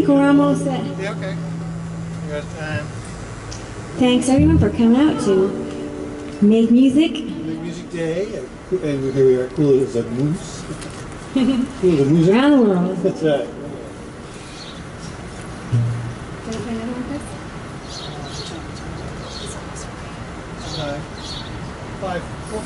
We're almost set. Yeah, okay. You got time. Thanks everyone for coming out to make music. Make Music Day, and here we are, cool as a moose. Cool as a moose. Around the world. That's right. Can I play another one, Chris?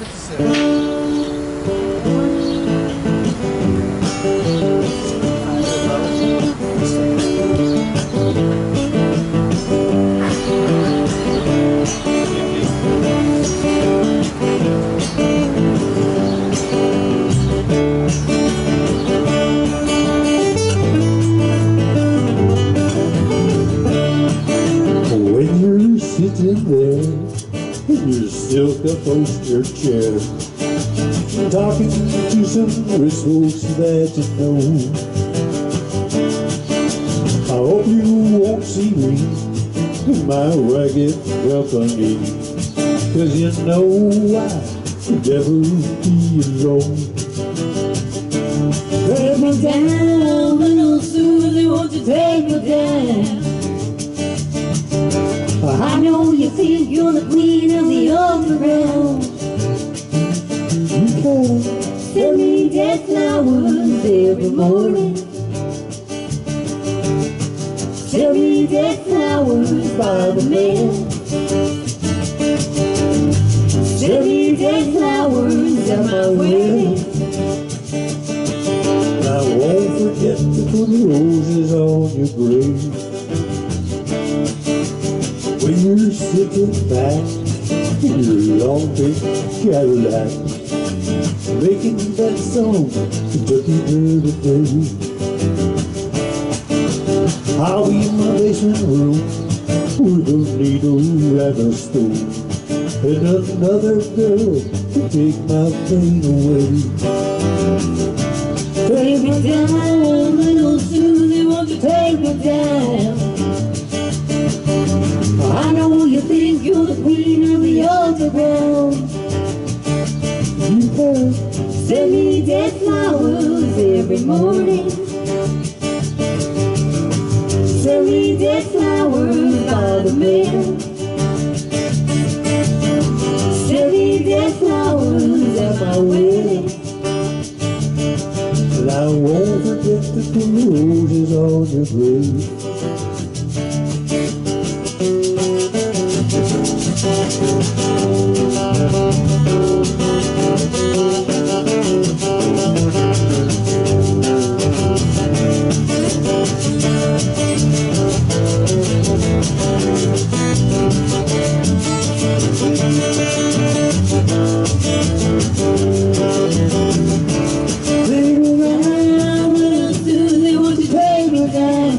5, 4, 57. When you're sitting there in your silk upholstered chair, talking to some rich folks that you know, I hope you won't see me in my ragged company, 'cause you know I'd never be alone. Take me down, little Susie, won't you take me down? I know you think you're the queen of the underground. You can Send me dead flowers every morning. Send me dead flowers by the mail. Send me dead flowers at my wedding. I won't forget to put roses on your grave. When you're sitting back in your long big Cadillac, making that song, Kentucky Dirty Day, I'll be in my basement room with a needle and a stone, and another girl to take my pain away. Take me down, little Susie, won't you take me down? I know you think you're the queen of the underground. You can Send me dead flowers every morning. Send me dead flowers by the mail. Send me dead flowers at my wedding. and I won't forget to put roses on your grave. Bring me round, little Susie, won't you take me down?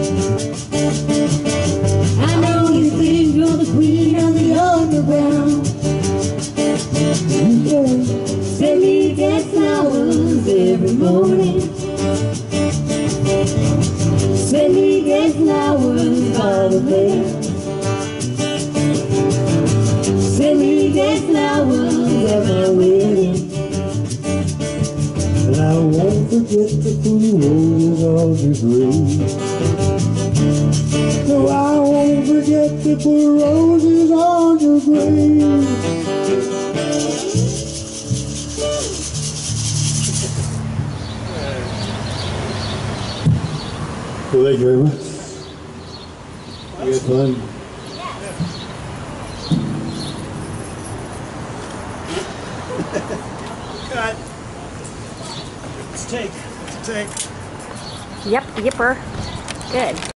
I know you think you're the queen of the underground. You can Send me dead flowers every morning. Send me dead flowers by the mail. Send me dead flowers at my wedding. and I won't forget to put roses on your grave. No, I won't forget to put roses on your grave. Well, thank you very much. You had fun. Cut. Let's take. Yep, yipper. Good.